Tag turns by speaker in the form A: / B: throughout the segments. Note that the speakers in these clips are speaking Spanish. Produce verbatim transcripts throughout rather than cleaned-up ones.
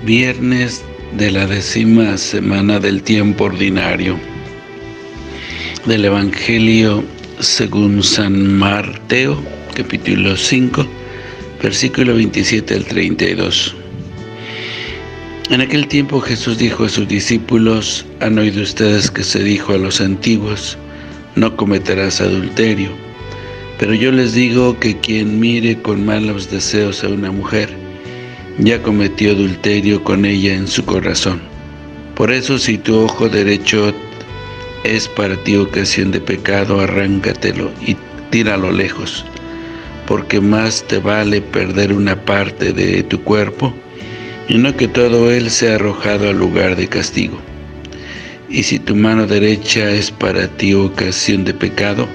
A: Viernes de la décima semana del tiempo ordinario. Del Evangelio según San Mateo, capítulo cinco, versículo veintisiete al treinta y dos. En aquel tiempo Jesús dijo a sus discípulos: ¿Han oído ustedes que se dijo a los antiguos: no cometerás adulterio? Pero yo les digo que quien mire con malos deseos a una mujer, ya cometió adulterio con ella en su corazón. Por eso, si tu ojo derecho es para ti ocasión de pecado, arráncatelo y tíralo lejos, porque más te vale perder una parte de tu cuerpo, y no que todo él sea arrojado al lugar de castigo. Y si tu mano derecha es para ti ocasión de pecado,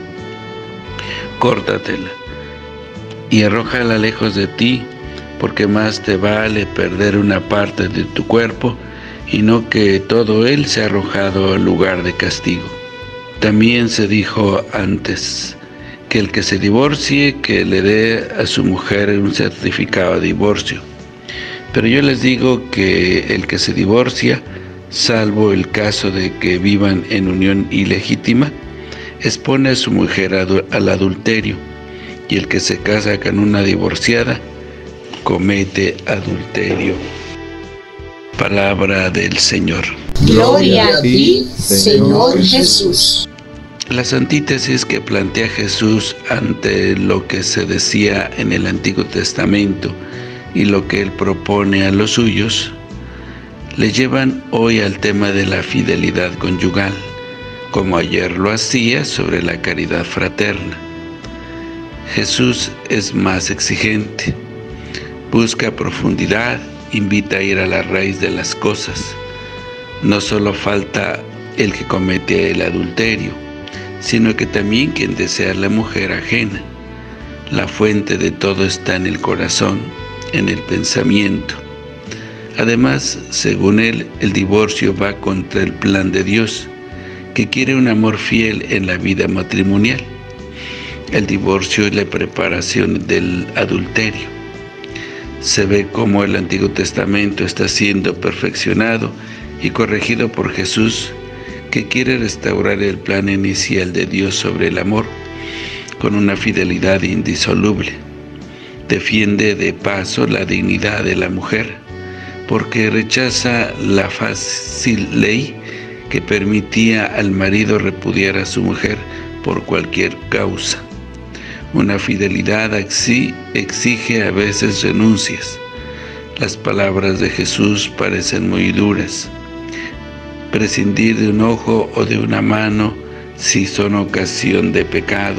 A: córtatela y arrójala lejos de ti, porque más te vale perder una parte de tu cuerpo, y no que todo él sea arrojado al lugar de castigo. También se dijo antes, que el que se divorcie, que le dé a su mujer un certificado de divorcio. Pero yo les digo que el que se divorcia, salvo el caso de que vivan en unión ilegítima, expone a su mujer al adulterio, y el que se casa con una divorciada, comete adulterio. Palabra del Señor.
B: Gloria a ti, Señor Jesús.
A: Las antítesis que plantea Jesús ante lo que se decía en el Antiguo Testamento y lo que él propone a los suyos, le llevan hoy al tema de la fidelidad conyugal, como ayer lo hacía sobre la caridad fraterna. Jesús es más exigente, busca profundidad, invita a ir a la raíz de las cosas. No solo falta el que comete el adulterio, sino que también quien desea la mujer ajena. La fuente de todo está en el corazón, en el pensamiento. Además, según él, el divorcio va contra el plan de Dios, que quiere un amor fiel en la vida matrimonial. El divorcio es la preparación del adulterio. Se ve cómo el Antiguo Testamento está siendo perfeccionado y corregido por Jesús, que quiere restaurar el plan inicial de Dios sobre el amor, con una fidelidad indisoluble. Defiende de paso la dignidad de la mujer, porque rechaza la fácil ley que permitía al marido repudiar a su mujer por cualquier causa. Una fidelidad así exige a veces renuncias. Las palabras de Jesús parecen muy duras. Prescindir de un ojo o de una mano si son ocasión de pecado.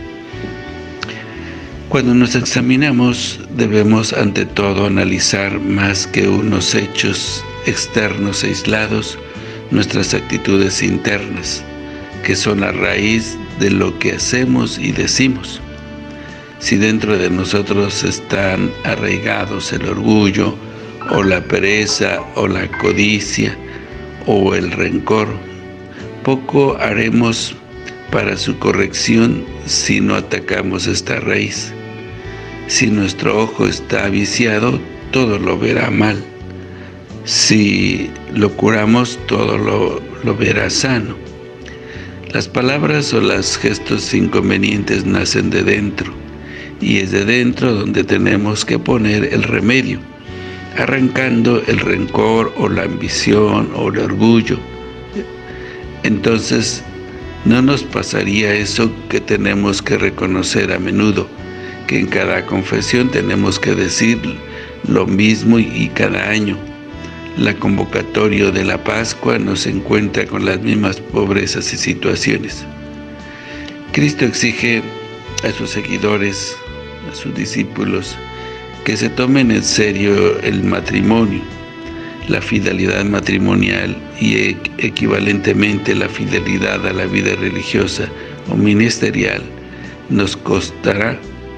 A: Cuando nos examinamos, debemos ante todo analizar más que unos hechos externos aislados, nuestras actitudes internas, que son la raíz de lo que hacemos y decimos. Si dentro de nosotros están arraigados el orgullo, o la pereza, o la codicia, o el rencor, poco haremos para su corrección si no atacamos esta raíz. Si nuestro ojo está viciado, todo lo verá mal. Si lo curamos, todo lo, lo verá sano. Las palabras o los gestos inconvenientes nacen de dentro, y es de dentro donde tenemos que poner el remedio, arrancando el rencor o la ambición o el orgullo. Entonces, no nos pasaría eso que tenemos que reconocer a menudo, que en cada confesión tenemos que decir lo mismo y cada año. La convocatoria de la Pascua nos encuentra con las mismas pobrezas y situaciones. Cristo exige a sus seguidores, a sus discípulos, que se tomen en serio el matrimonio, la fidelidad matrimonial y equivalentemente la fidelidad a la vida religiosa o ministerial nos costará,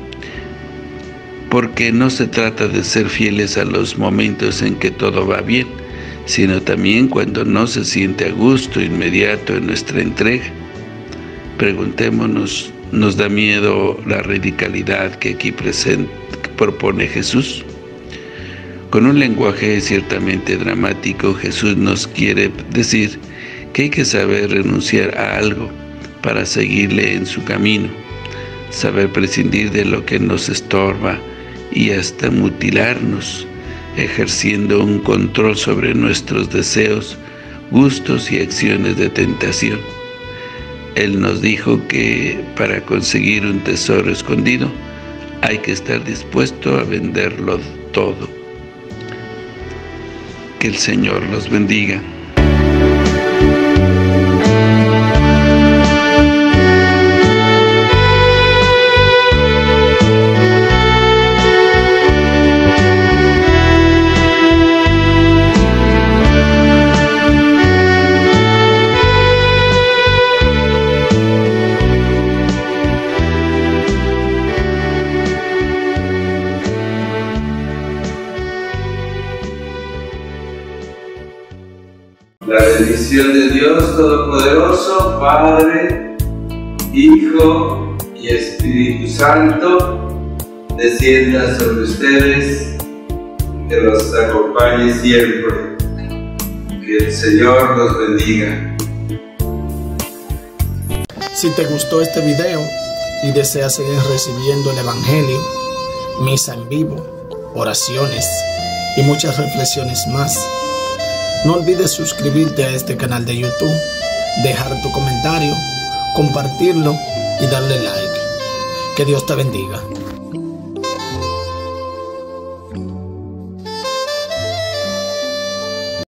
A: porque no se trata de ser fieles a los momentos en que todo va bien, sino también cuando no se siente a gusto inmediato en nuestra entrega. Preguntémonos, ¿nos da miedo la radicalidad que aquí presente, que propone Jesús? Con un lenguaje ciertamente dramático, Jesús nos quiere decir que hay que saber renunciar a algo para seguirle en su camino, saber prescindir de lo que nos estorba y hasta mutilarnos, ejerciendo un control sobre nuestros deseos, gustos y acciones de tentación. Él nos dijo que para conseguir un tesoro escondido hay que estar dispuesto a venderlo todo. Que el Señor los bendiga.
C: La bendición de Dios Todopoderoso, Padre, Hijo y Espíritu Santo, descienda sobre ustedes, que los acompañe siempre. Que el Señor los bendiga.
D: Si te gustó este video y deseas seguir recibiendo el Evangelio, misa en vivo, oraciones y muchas reflexiones más, no olvides suscribirte a este canal de YouTube, dejar tu comentario, compartirlo y darle like. Que Dios te bendiga.